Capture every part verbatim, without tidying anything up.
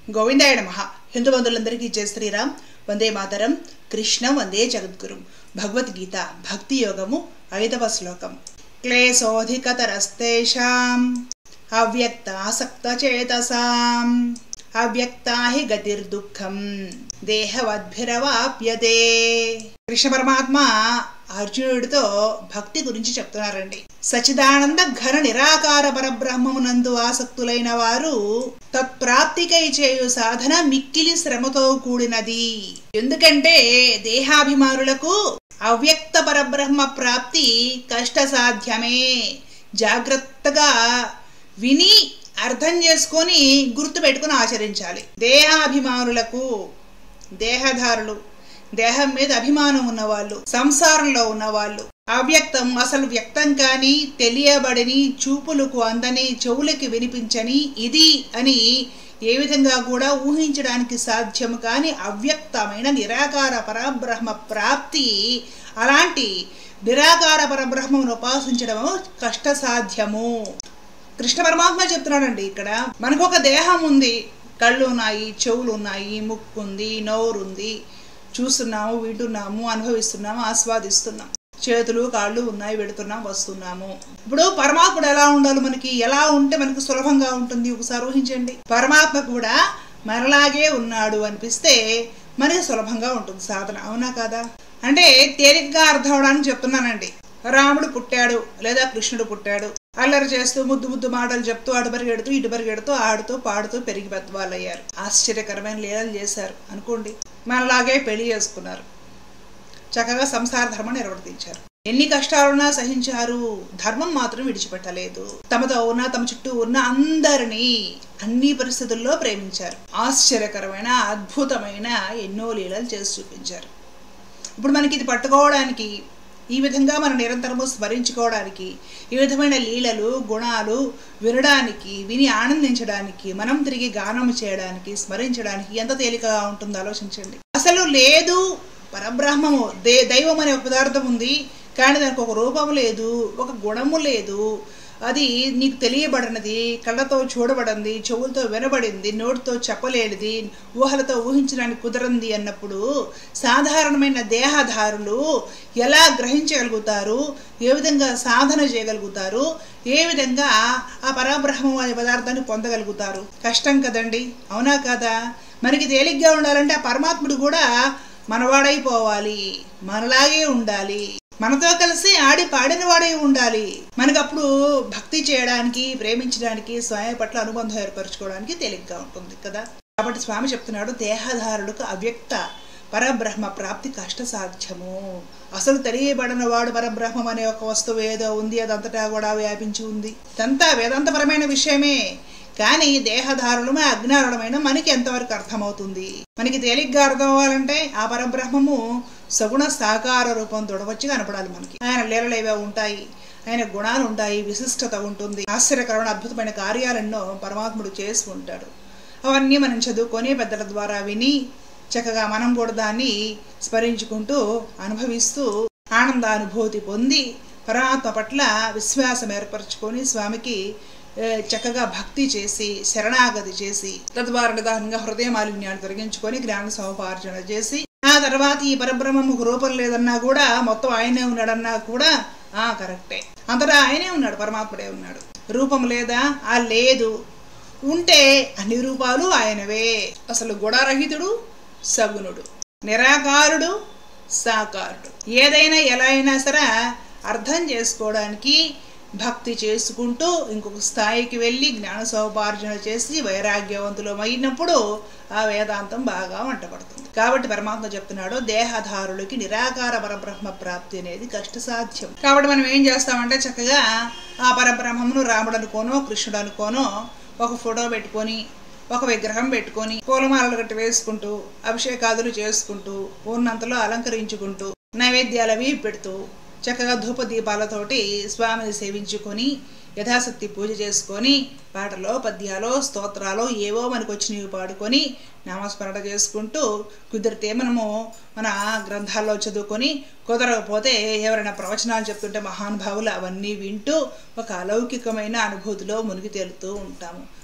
గోవిందాయ నమః. హిందూ బంధువులందరికీ జై శ్రీరామ్. వందే మాతరం. కృష్ణ వందే జగద్గురు. భగవద్గీత భక్తి యోగము ఐదవ శ్లోకం. క్లేశోధికతరస్తేషాం అవ్యక్తాసక్తచేతసాం అవ్యక్తా హి గతిర్దుఃఖం దేహవద్భిరవాప్యతే. కృష్ణ పరమాత్మ అర్జునుడితో భక్తి గురించి చెప్తున్నారండి. సచిదానంద ఘన నిరాకార పరబ్రహ్మమునందు ఆసక్తులైన వారు తత్ప్రాప్తికై చేయు సాధన మిక్కిలి శ్రమతో కూడినది. ఎందుకంటే దేహాభిమానులకు అవ్యక్త పరబ్రహ్మ ప్రాప్తి కష్టసాధ్యమే. జాగ్రత్తగా విని అర్థం చేసుకొని గుర్తు పెట్టుకుని ఆచరించాలి. దేహాభిమానులకు, దేహధారులు, దేహం మీద అభిమానం ఉన్నవాళ్ళు, సంసారంలో ఉన్నవాళ్ళు, అవ్యక్తం అసలు వ్యక్తం కాని, తెలియబడని, చూపులకు అందని, చెవులకి వినిపించని, ఇది అని ఏ విధంగా కూడా ఊహించడానికి సాధ్యము కాని అవ్యక్తమైన నిరాకార పరబ్రహ్మ ప్రాప్తి, అలాంటి నిరాకార పరబ్రహ్మను ఉపాసించడము కష్టసాధ్యము. కృష్ణ పరమాత్మ చెప్తున్నాడండి. ఇక్కడ మనకు ఒక దేహం ఉంది, కళ్ళు ఉన్నాయి, చెవులు ఉన్నాయి, ముక్కు ఉంది, నోరుంది, చూస్తున్నాము, వింటున్నాము, అనుభవిస్తున్నాము, ఆస్వాదిస్తున్నాం, చేతులు కాళ్ళు ఉన్నాయి, వెడుతున్నాం, వస్తున్నాము. ఇప్పుడు పరమాత్ముడు ఎలా ఉండాలి, మనకి ఎలా ఉంటే మనకు సులభంగా ఉంటుంది ఒకసారి ఊహించండి. పరమాత్మ కూడా మనలాగే ఉన్నాడు అనిపిస్తే మనకి సులభంగా ఉంటుంది సాధన, అవునా కాదా? అంటే తేలికగా అర్థం అవడానికి చెప్తున్నానండి. రాముడు పుట్టాడు లేదా కృష్ణుడు పుట్టాడు, అల్లరి చేస్తూ ముద్దు ముద్దు మాటలు చెప్తూ అటు పరిగెడుతూ ఇటు పరిగెడుతూ ఆడుతూ పాడుతూ పెరిగి పెద్దవాళ్ళు అయ్యారు. ఆశ్చర్యకరమైన లీలలు చేశారు అనుకోండి. మనలాగే పెళ్లి చేసుకున్నారు, చక్కగా సంసార ధర్మం నిర్వర్తించారు, ఎన్ని కష్టాలున్నా సహించారు, ధర్మం మాత్రం విడిచిపెట్టలేదు. తమతో ఉన్న తమ చుట్టూ ఉన్న అందరినీ అన్ని పరిస్థితుల్లో ప్రేమించారు. ఆశ్చర్యకరమైన అద్భుతమైన ఎన్నో లీలలు చేసి చూపించారు. ఇప్పుడు మనకి ఇది పట్టుకోవడానికి, ఈ విధంగా మనం నిరంతరము స్మరించుకోవడానికి, ఈ విధమైన లీలలు గుణాలు వినడానికి, విని ఆనందించడానికి, మనం తిరిగి గానం చేయడానికి, స్మరించడానికి ఎంత తేలికగా ఉంటుందో ఆలోచించండి. అసలు లేదు, పరబ్రహ్మము దే దైవం అనే ఒక పదార్థం ఉంది, కానీ దానికి ఒక రూపము లేదు, ఒక గుణము లేదు, అది నీకు తెలియబడినది, కళ్ళతో చూడబడింది, చెవులతో వినబడింది, నోటితో చెప్పలేనిది, ఊహలతో ఊహించడానికి కుదరంది అన్నప్పుడు సాధారణమైన దేహధారులు ఎలా గ్రహించగలుగుతారు, ఏ విధంగా సాధన చేయగలుగుతారు, ఏ విధంగా ఆ పరబ్రహ్మం అనే పదార్థాన్ని పొందగలుగుతారు? కష్టం కదండి, అవునా కదా? మనకి తేలిగ్గా ఉండాలంటే ఆ పరమాత్ముడు కూడా మనవాడైపోవాలి, మనలాగే ఉండాలి, మనతో కలిసి ఆడి పాడిన వాడే ఉండాలి. మనకు అప్పుడు భక్తి చేయడానికి, ప్రేమించడానికి, స్వామి పట్ల అనుబంధం ఏర్పరచుకోవడానికి తేలిగ్గా ఉంటుంది కదా. కాబట్టి స్వామి చెప్తున్నాడు, దేహధారులకు అవ్యక్త పరబ్రహ్మ ప్రాప్తి కష్ట సాధ్యము. అసలు తెలియబడిన వాడు పరబ్రహ్మం అనే ఒక వస్తువు ఏదో ఉంది, అదంతటా కూడా వ్యాపించి ఉంది. ఇదంతా వేదాంతపరమైన విషయమే, కానీ దేహధారులమే అజ్ఞానులమైన మనకి ఎంతవరకు అర్థమవుతుంది? మనకి తేలిగ్గా అర్థం అవ్వాలంటే ఆ పరబ్రహ్మము సగుణ సాకార రూపం తొడవచ్చి కనపడాలి మనకి. ఆయన లీలలు ఏవో ఉంటాయి, ఆయన గుణాలు ఉంటాయి, విశిష్టత ఉంటుంది, ఆశ్చర్యకరమైన అద్భుతమైన కార్యాలెన్నో పరమాత్ముడు చేసి ఉంటాడు. అవన్నీ మనం చదువుకొని పెద్దల ద్వారా విని చక్కగా మనం కూడా దాన్ని స్మరించుకుంటూ అనుభవిస్తూ ఆనందానుభూతి పొంది పరమాత్మ పట్ల విశ్వాసం ఏర్పరచుకొని స్వామికి చక్కగా భక్తి చేసి శరణాగతి చేసి తద్వారా నిదానంగా హృదయ మాలిన్యాన్ని తొలగించుకొని జ్ఞాన సముపార్జన చేసి ఆ తర్వాత ఈ పరబ్రహ్మకు రూపం లేదన్నా కూడా మొత్తం ఆయనే ఉన్నాడన్నా కూడా ఆ కరెక్టే, అంతటా ఆయనే ఉన్నాడు, పరమాత్ముడే ఉన్నాడు. రూపం లేదా? ఆ లేదు. ఉంటే అన్ని రూపాలు ఆయనవే. అసలు గుణరహితుడు, సగుణుడు, నిరాకారుడు, సాకారుడు. ఏదైనా ఎలా అయినా సరే అర్థం చేసుకోవడానికి భక్తి చేసుకుంటూ ఇంకొక స్థాయికి వెళ్ళి జ్ఞాన సముపార్జన చేసి వైరాగ్యవంతులు అయినప్పుడు ఆ వేదాంతం బాగా వంటపడుతుంది. కాబట్టి పరమాత్మ చెప్తున్నాడు, దేహధారులకి నిరాకార పరబ్రహ్మ ప్రాప్తి అనేది కష్టసాధ్యం. కాబట్టి మనం ఏం చేస్తామంటే చక్కగా ఆ పరబ్రహ్మమును రాముడు అనుకోనో కృష్ణుడు అనుకోనో ఒక ఫోటో పెట్టుకొని, ఒక విగ్రహం పెట్టుకొని, పూలమాలలు గట్టి వేసుకుంటూ, అభిషేకాదులు చేసుకుంటూ, పూర్ణంతలో అలంకరించుకుంటూ, నైవేద్యాలు అవి పెడుతూ చక్కగా ధూప దీపాలతోటి స్వామిని సేవించుకొని యథాశక్తి పూజ చేసుకొని పాటలో పద్యాలో స్తోత్రాలు ఏవో మనకు వచ్చినవి పాడుకొని నామస్మరణ చేసుకుంటూ కుదిరితే మనము మన గ్రంథాల్లో చదువుకొని, కుదరకపోతే ఎవరైనా ప్రవచనాలు చెప్తుంటే మహానుభావులు అవన్నీ వింటూ ఒక అలౌకికమైన అనుభూతిలో మునిగి తేలుతూ ఉంటాము.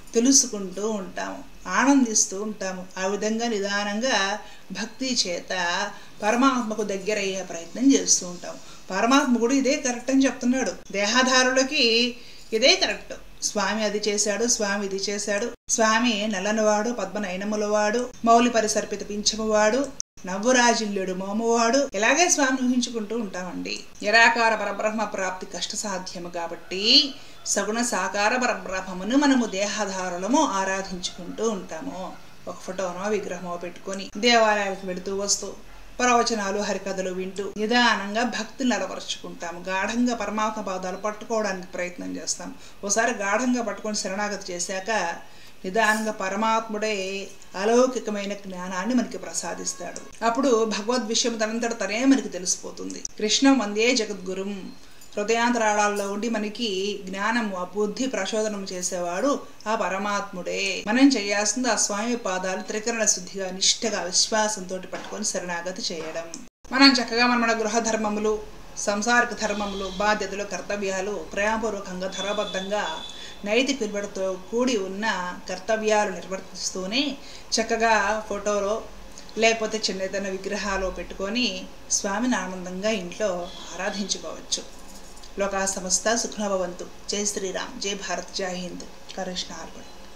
తెలుసుకుంటూ ఉంటాము, ఆనందిస్తూ ఉంటాము. ఆ విధంగా నిదానంగా భక్తి చేత పరమాత్మకు దగ్గరయ్యే ప్రయత్నం చేస్తూ ఉంటాము. పరమాత్మ కూడా ఇదే కరెక్ట్ అని చెప్తున్నాడు. దేహధారులకి ఇదే కరెక్ట్. స్వామి అది చేశాడు, స్వామి ఇది చేశాడు. స్వామి నల్లనివాడు, పద్మనయనములవాడు, మౌలి పరిసర్పిత పింఛమువాడు, నవ్వురాజిల్లుడు మోమువాడు. ఇలాగే స్వామిని ఊహించుకుంటూ ఉంటామండి. నిరాకార పరబ్రహ్మ ప్రాప్తి కష్టసాధ్యము కాబట్టి సగుణ సాకార పరబ్రహ్మమును మనము దేహధారులము ఆరాధించుకుంటూ ఉంటాము. ఒక ఫోటోనో విగ్రహమో పెట్టుకొని దేవాలయాలకు వెళుతూ వస్తూ ప్రవచనాలు హరికథలు వింటూ నిదానంగా భక్తిని నెలవరుచుకుంటాము. గాఢంగా పరమాత్మ పాదాలు పట్టుకోవడానికి ప్రయత్నం చేస్తాం. ఓసారి గాఢంగా పట్టుకొని శరణాగతి చేశాక నిదానంగా పరమాత్ముడే అలౌకికమైన జ్ఞానాన్ని మనకి ప్రసాదిస్తాడు. అప్పుడు భగవద్ విషయం తనంతట తనే మనకి తెలిసిపోతుంది. కృష్ణం వందే జగద్గురుం. హృదయాంతరాళాల్లో ఉండి మనకి జ్ఞానము, ఆ బుద్ధి ప్రచోదనం చేసేవాడు ఆ పరమాత్ముడే. మనం చేయాల్సింది ఆ స్వామి పాదాలు త్రికరణ శుద్ధిగా నిష్ఠగా విశ్వాసంతో పట్టుకొని శరణాగతి చేయడం. మనం చక్కగా మన మన గృహ ధర్మములు, సంసారిక ధర్మములు, బాధ్యతలు, కర్తవ్యాలు ప్రేమపూర్వకంగా ధర్మబద్ధంగా నైతిక విలువలతో కూడి ఉన్న కర్తవ్యాలు నిర్వర్తిస్తూనే చక్కగా ఫోటోలో లేకపోతే చిన్న ఏదైనా విగ్రహాలు పెట్టుకొని స్వామిని ఆనందంగా ఇంట్లో ఆరాధించుకోవచ్చు. లోకా సమస్త సుఖనభవంతు. జై శ్రీరామ్, జై భారత్, జై హింద్. కృష్ణ అర్పణ.